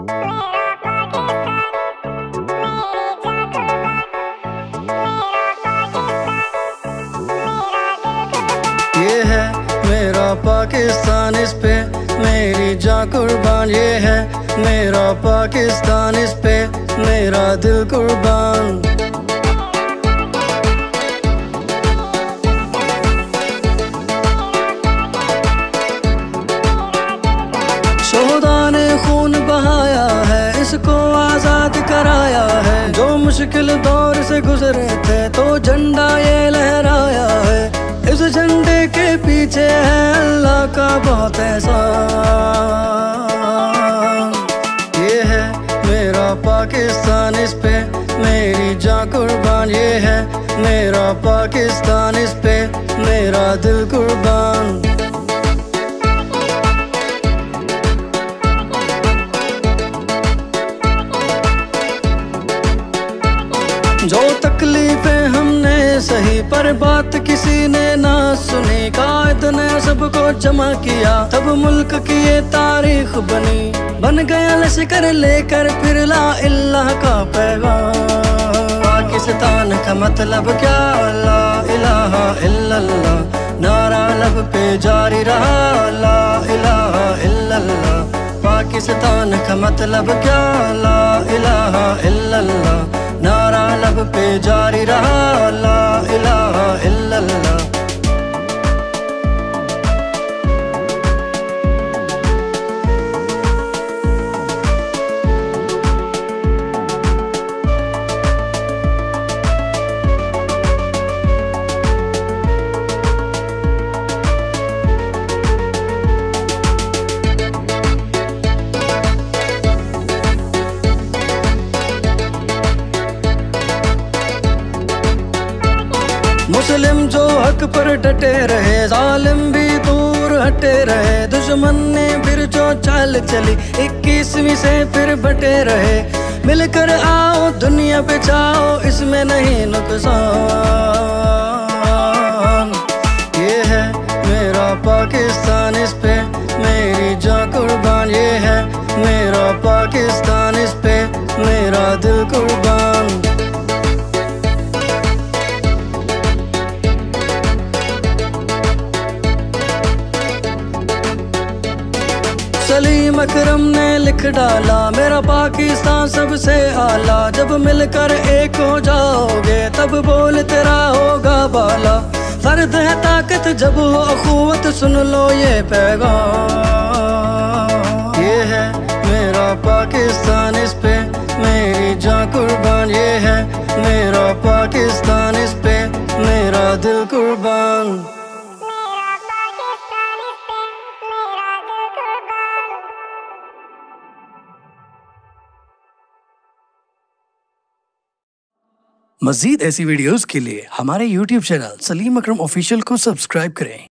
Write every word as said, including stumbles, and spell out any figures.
ये है मेरा पाकिस्तान, इस पे मेरी जान कुर्बान। ये है मेरा पाकिस्तान, इस पे मेरा दिल कुर्बान। शोहदा ने खून बहाया है, इसको आजाद कराया है। जो मुश्किल दौर से गुजरे थे तो झंडा ये लहराया है। इस झंडे के पीछे है अल्लाह का बहुत एहसान। ये है मेरा पाकिस्तान, इस पे मेरी जान कुर्बान। ये है मेरा पाकिस्तान, इस पे मेरा दिल कुर्बान। जो तकलीफें हमने सही पर बात किसी ने ना सुनी। कायद ने सबको जमा किया तब मुल्क की ये तारीख बनी। बन गया लश्कर लेकर फिर ला इल्लाह का पैगाम। पाकिस्तान का मतलब क्या, ला इलाहा इल्लल्लाह। नारा लब पे जारी रहा, ला इलाहा इल्लल्लाह। पाकिस्तान का मतलब क्या, ला इलाहा इल्लल्लाह। नारा लब पे जारी रहा, ला इलाहा इल्लल्लाह। मुस्लिम जो हक पर डटे रहे, जालिम भी दूर हटे रहे। दुश्मन ने फिर जो चाल चली, इक्कीसवीं से फिर बटे रहे। मिलकर आओ दुनिया पे जाओ, इसमें नहीं नुकसान। ये है मेरा पाकिस्तान, इस पे मेरी जान कुर्बान। ये है मेरा पाकिस्तान, इस पे मेरा दिल कुर्बान। सलीम अकरम ने लिख डाला, मेरा पाकिस्तान सबसे आला। जब मिलकर एक हो जाओगे तब बोल तेरा होगा बाला। फर्द है ताकत जब हो अखुवत, सुन लो ये पैगाम। ये है मेरा पाकिस्तान, इस पे मेरी जान कुर्बान। ये है मेरा पाकिस्तान, इस पे मेरा दिल कुर्बान। मज़ीद ऐसी वीडियोस के लिए हमारे YouTube channel Salim Akram official को सब्सक्राइब करें।